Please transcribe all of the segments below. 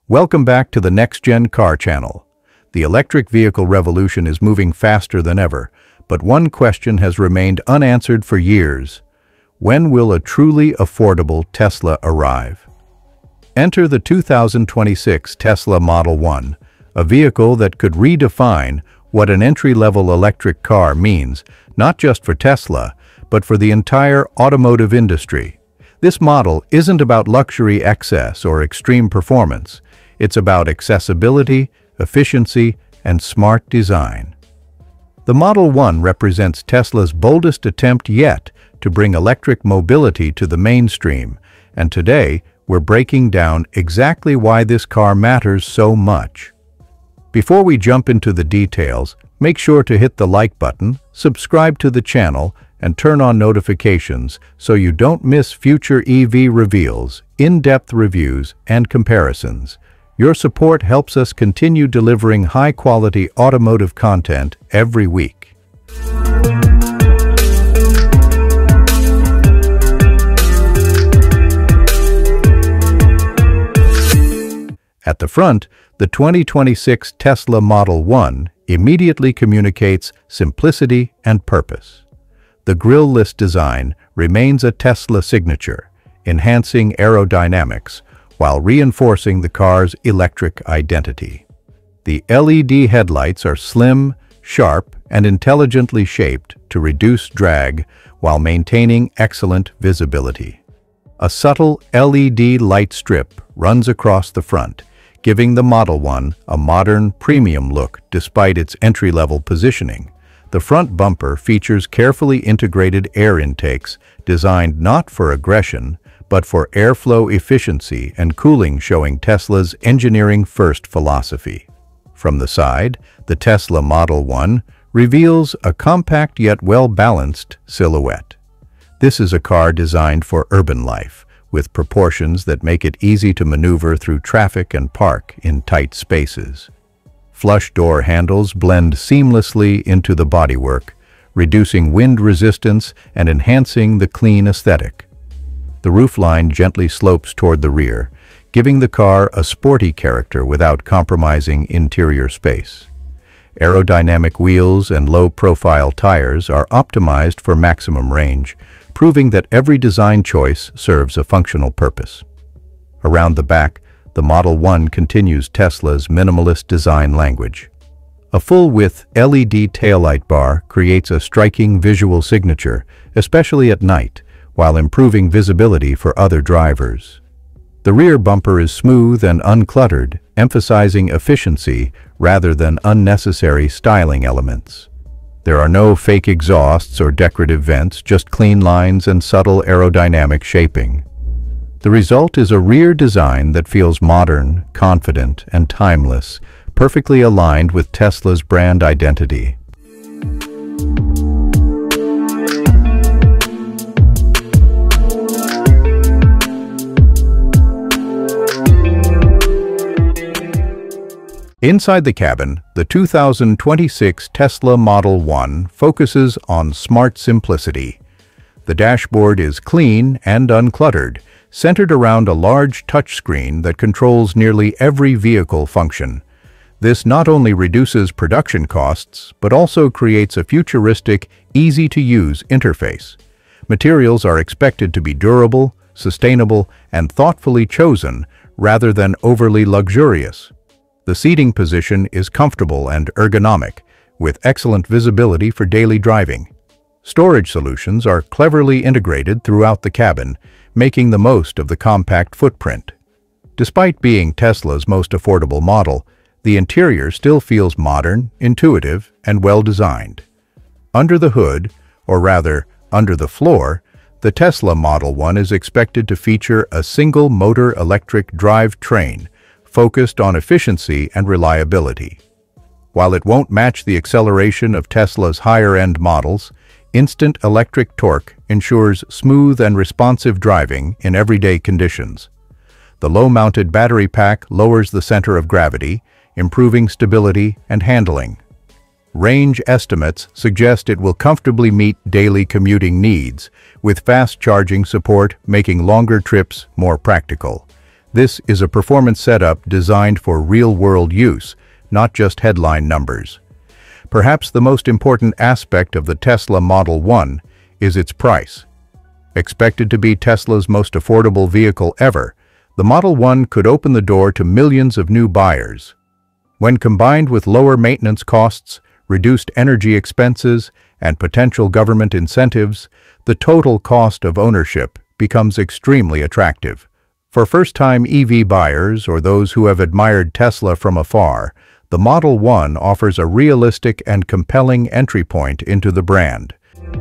Welcome back to the Next Gen Car channel. The electric vehicle revolution is moving faster than ever, but one question has remained unanswered for years. When will a truly affordable Tesla arrive? Enter the 2026 Tesla Model 1, a vehicle that could redefine what an entry-level electric car means, not just for Tesla, but for the entire automotive industry. This model isn't about luxury excess or extreme performance. It's about accessibility, efficiency, and smart design. The Model 1 represents Tesla's boldest attempt yet to bring electric mobility to the mainstream, and today we're breaking down exactly why this car matters so much. Before we jump into the details, make sure to hit the like button, subscribe to the channel, and turn on notifications so you don't miss future EV reveals, in-depth reviews, and comparisons. Your support helps us continue delivering high-quality automotive content every week. At the front, the 2026 Tesla Model 1 immediately communicates simplicity and purpose. The grille-less design remains a Tesla signature, enhancing aerodynamics while reinforcing the car's electric identity. The LED headlights are slim, sharp, and intelligently shaped to reduce drag while maintaining excellent visibility. A subtle LED light strip runs across the front, giving the Model 1 a modern, premium look despite its entry-level positioning. The front bumper features carefully integrated air intakes designed not for aggression, but for airflow efficiency and cooling, showing Tesla's engineering-first philosophy. From the side, the Tesla Model 1 reveals a compact yet well-balanced silhouette. This is a car designed for urban life, with proportions that make it easy to maneuver through traffic and park in tight spaces. Flush door handles blend seamlessly into the bodywork, reducing wind resistance and enhancing the clean aesthetic. The roofline gently slopes toward the rear, giving the car a sporty character without compromising interior space. Aerodynamic wheels and low-profile tires are optimized for maximum range, proving that every design choice serves a functional purpose. Around the back, the Model 1 continues Tesla's minimalist design language. A full-width LED taillight bar creates a striking visual signature, especially at night, while improving visibility for other drivers. The rear bumper is smooth and uncluttered, emphasizing efficiency rather than unnecessary styling elements. There are no fake exhausts or decorative vents, just clean lines and subtle aerodynamic shaping. The result is a rear design that feels modern, confident, and timeless, perfectly aligned with Tesla's brand identity. Inside the cabin, the 2026 Tesla Model 1 focuses on smart simplicity. The dashboard is clean and uncluttered, centered around a large touchscreen that controls nearly every vehicle function. This not only reduces production costs, but also creates a futuristic, easy-to-use interface. Materials are expected to be durable, sustainable, and thoughtfully chosen, rather than overly luxurious. The seating position is comfortable and ergonomic, with excellent visibility for daily driving. Storage solutions are cleverly integrated throughout the cabin, making the most of the compact footprint. Despite being Tesla's most affordable model, the interior still feels modern, intuitive, and well-designed. Under the hood, or rather, under the floor, the Tesla Model 1 is expected to feature a single-motor electric drivetrain focused on efficiency and reliability. While it won't match the acceleration of Tesla's higher-end models, instant electric torque ensures smooth and responsive driving in everyday conditions. The low-mounted battery pack lowers the center of gravity, improving stability and handling. Range estimates suggest it will comfortably meet daily commuting needs, with fast charging support making longer trips more practical. This is a performance setup designed for real-world use, not just headline numbers. Perhaps the most important aspect of the Tesla Model 1 is its price. Expected to be Tesla's most affordable vehicle ever, the Model 1 could open the door to millions of new buyers. When combined with lower maintenance costs, reduced energy expenses, and potential government incentives, the total cost of ownership becomes extremely attractive. For first-time EV buyers or those who have admired Tesla from afar, the Model 1 offers a realistic and compelling entry point into the brand.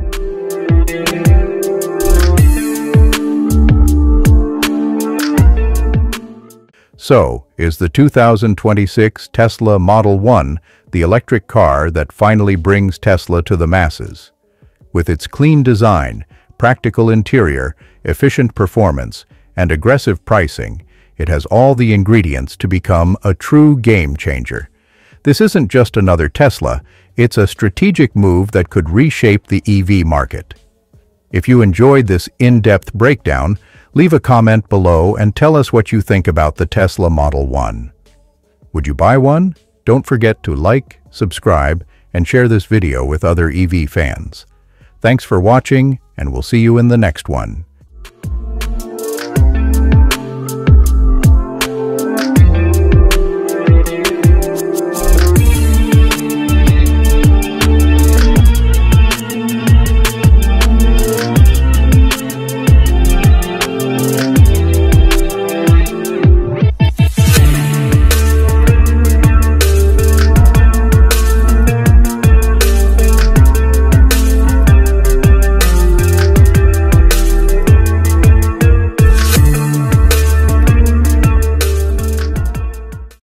So, is the 2026 Tesla Model 1 the electric car that finally brings Tesla to the masses? With its clean design, practical interior, efficient performance, and aggressive pricing, it has all the ingredients to become a true game changer. This isn't just another Tesla, it's a strategic move that could reshape the EV market. If you enjoyed this in-depth breakdown, leave a comment below and tell us what you think about the Tesla Model 1. Would you buy one? Don't forget to like, subscribe, and share this video with other EV fans. Thanks for watching, and we'll see you in the next one.